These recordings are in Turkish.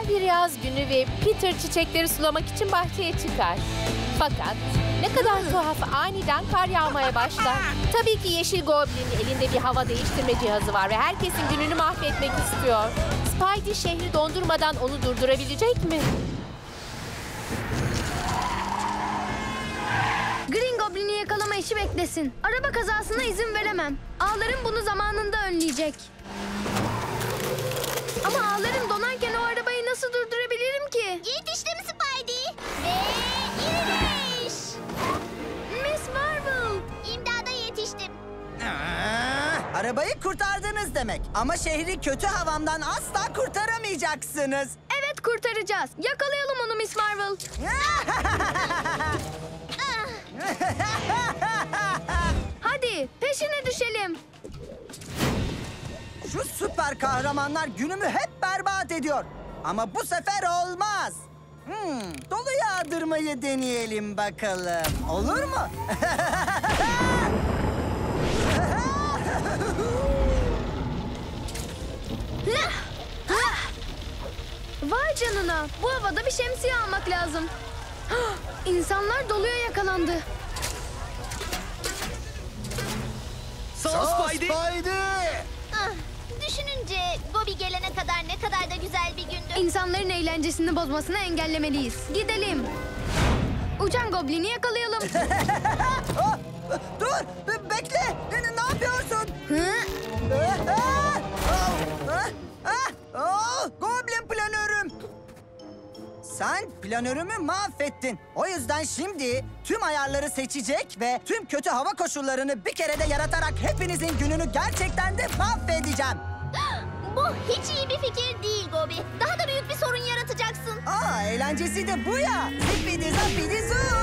bir yaz günü ve Peter çiçekleri sulamak için bahçeye çıkar. Fakat ne kadar tuhaf, aniden kar yağmaya başlar. Tabii ki Yeşil Goblin elinde bir hava değiştirme cihazı var ve herkesin gününü mahvetmek istiyor. Spidey şehri dondurmadan onu durdurabilecek mi? Green Goblin'i yakalama işi beklesin. Araba kazasına izin veremem. Ağlarım bunu zamanında önleyecek. Ama ağlarım donarken o arabayı nasıl durdurabilirim ki? Yetiştim Spidey. Ve iniş. Miss Marvel! İmdada yetiştim. Arabayı kurtardınız demek. Ama şehri kötü havamdan asla kurtaramayacaksınız. Evet, kurtaracağız. Yakalayalım onu Miss Marvel. Hadi peşine düşelim. Şu süper kahramanlar günümü hep berbat ediyor. Ama bu sefer olmaz. Dolu yağdırmayı deneyelim bakalım. Olur mu? Vay canına. Bu havada bir şemsiye almak lazım. İnsanlar doluya yakalandı. Sağ ol Spidey. Ah, düşününce Gobi gelene kadar ne kadar da güzel bir gündü. İnsanların eğlencesini bozmasını engellemeliyiz. Gidelim. Uçan Goblin'i yakalayalım. Dur, bekle. Ne yapıyorsun? Goblin planörüm. Sen planörümü mahvettin. O yüzden şimdi tüm ayarları seçecek ve tüm kötü hava koşullarını bir kerede yaratarak hepinizin gününü gerçekten de mahvedeceğim. Bu hiç iyi bir fikir değil Gobi. Daha da büyük bir sorun yaratacaksın. Eğlencesi de bu ya. Zipidi zapidi zoo.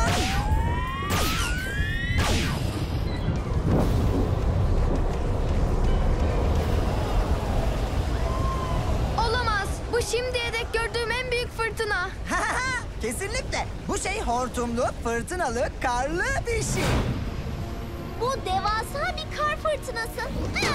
Olamaz. Bu şimdiye dek gördüğüm en büyük fırtına. Kesinlikle. Bu şey hortumlu, fırtınalı, karlı bir şey. Bu devasa bir kar fırtınası.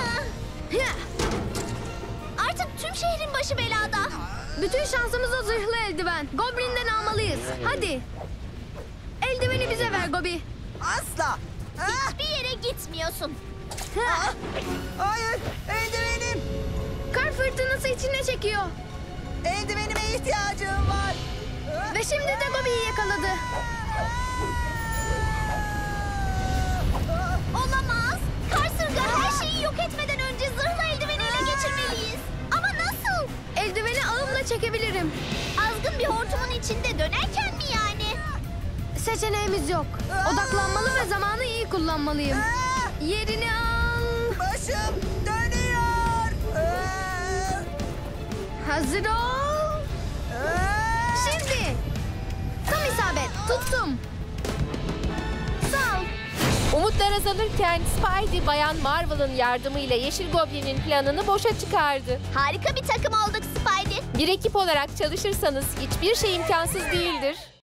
Artık tüm şehrin başı belada. Bütün şansımız o zırhlı eldiven. Goblin'den almalıyız. Hadi. Eldiveni bize ver Gobi. Asla. Hiçbir yere gitmiyorsun. Hayır, eldivenim. Kar fırtınası içine çekiyor. Eldivenime ihtiyacım var. Ve şimdi de Gobi'yi yakaladı. Olamaz. Karsırga her şeyi yok etmeden önce zırhlı eldiveni ele geçirmeliyiz. Ama nasıl? Eldiveni ağımla çekebilirim. Azgın bir hortumun içinde dönerken mi yani? Seçeneğimiz yok. Odaklanmalı ve zamanı iyi kullanmalıyım. Yerini al. Başım dönüyor. Hazır ol. Şimdi. Tam isabet. Tuttum. Sağ ol. Umutlar azalırken Spidey Bayan Marvel'ın yardımıyla Yeşil Goblin'in planını boşa çıkardı. Harika bir takım olduk Spidey. Bir ekip olarak çalışırsanız hiçbir şey imkansız değildir.